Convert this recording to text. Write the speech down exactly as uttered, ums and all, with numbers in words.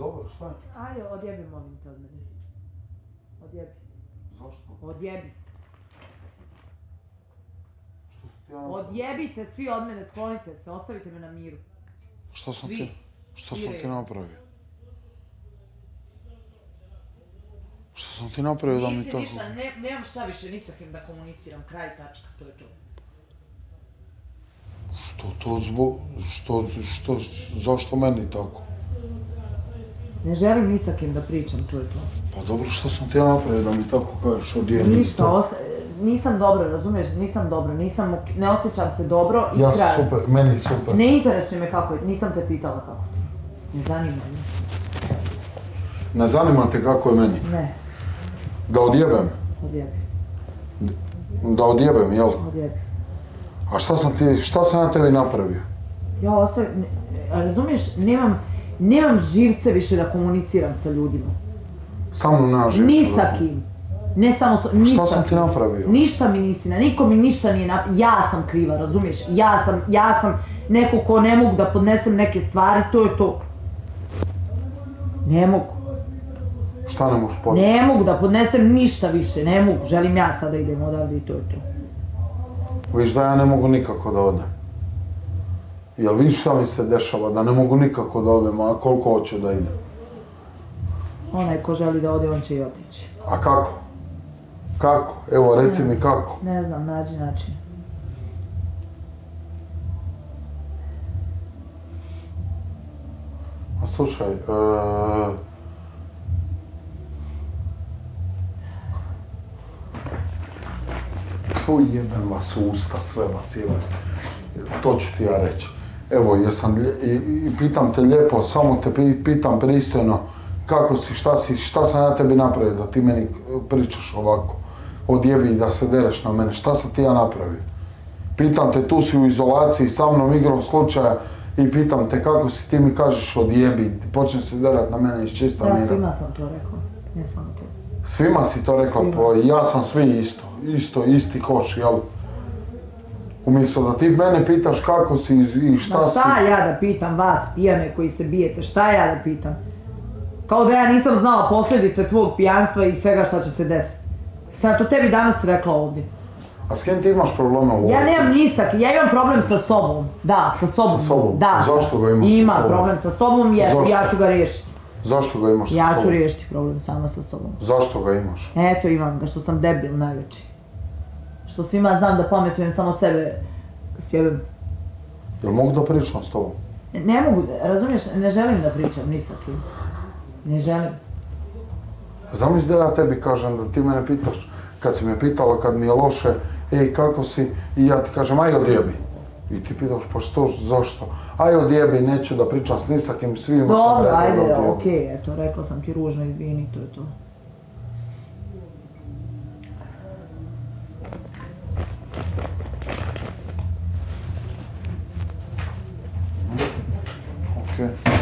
dobro, šta je? Ajde, odjebi, molim te od mene. Odjebi. Zašto? Odjebi. Što si ti ja napravio? Odjebite svi od mene, sklonite se, ostavite me na miru. Šta sam Svi. ti... Šta sam Svi ti napravio? Šta sam ti napravio da mi Nisi tako... ništa, ne, nemam šta više ni sa kim da komuniciram, kraj, tačka, to je to. Što to zbog... Što, što, zašto meni tako? Ne želim ni sa kim da pričam, to je to. Pa dobro, što sam ti ja napravio da mi tako kažeš odjebi? Ništa, osta... nisam dobro, razumiješ, nisam dobro, nisam, ne osjećam se dobro i Ja kraj. sam super, meni je super. Ne interesuje me kako je, nisam te pitala kako ti je. Ne zanima me. Ne zanima te kako je meni? Ne. Da odjebem? Odjebi. Da odjebem, jel? Odjebi. A šta sam ti, šta sam ja tebi napravio? Ja ostavim, ne, razumiješ, nemam, nemam živce više da komuniciram sa ljudima. Sa mnom nema živce. Ni sa kim. Ne samo, so, ni Šta sa sam kim. ti napravio? Ništa mi nisi, na niko mi ništa nije napravio. Ja sam kriva, razumiješ? Ja sam, ja sam neko ko ne mogu da podnesem neke stvari, to je to. Ne mogu. Šta ne možeš podneti? Ne mogu da podnesem ništa više, ne mogu. Želim ja sada idem odavde i to je to. Viš da ja ne mogu nikako da odem. Jel viš šta mi se dešava, da ne mogu nikako da odem, a koliko hoću da idem? Onaj ko želi da ode, on će i otići. A kako? Kako? Evo, reci mi kako. Ne znam, nađi način. A slušaj, eee... To jebem vas u usta, sve vas jebem. To ću ti ja reći. Evo, jesam, i, i pitam te lijepo, samo te pitam pristojno, kako si, šta si, šta sam ja tebi napravio da ti meni pričaš ovako? Odjebi da se dereš na mene, šta sam ti ja napravio? Pitam te, tu si u izolaciji sa mnom igrom slučaja i pitam te kako si, ti mi kažeš odjebi, počneš se derat na mene iz čista mira. Ja svima sam to rekao, ne samo te. Svima si to rekla, pa ja sam svi isto, isto, isti koš, jel? Umjesto da ti mene pitaš kako si i šta si... Ma šta ja da pitam vas, pijane koji se bijete, šta ja da pitam? Kao da ja nisam znala posljedice tvog pijanstva i svega šta će se desiti. Sam to tebi danas rekla ovdje. A s kim ti imaš problema u ovoj Ja nemam priči? nisak, ja imam problem sa sobom. Da, sa sobom. Sa sobom? Da, Zašto ga imaš sa Ima sobom? problem sa sobom jer Zašto? ja ću ga riješiti. Zašto ga imaš sa Ja sobom? ću riješiti problem sama sa sobom. Zašto ga imaš? Eto imam ga, što sam debil najveći. Što svima znam da pametujem, samo sebe sjebem. Jel mogu da pričam s tobom? Ne mogu, razumiješ, ne želim da pričam ni sa kim. Ne želim. Zamisli da ja tebi kažem da ti mene pitaš, kad si me pitala kad mi je loše, ej kako si, i ja ti kažem aj odjebi. I ti pitaš pa što, zašto? Aj odjebi, neću da pričam s nisakim, svima sam Dobro, rekao da ajde, odjebi. okej, eto, rekla sam ti ružno, izvini, to je to. Okej.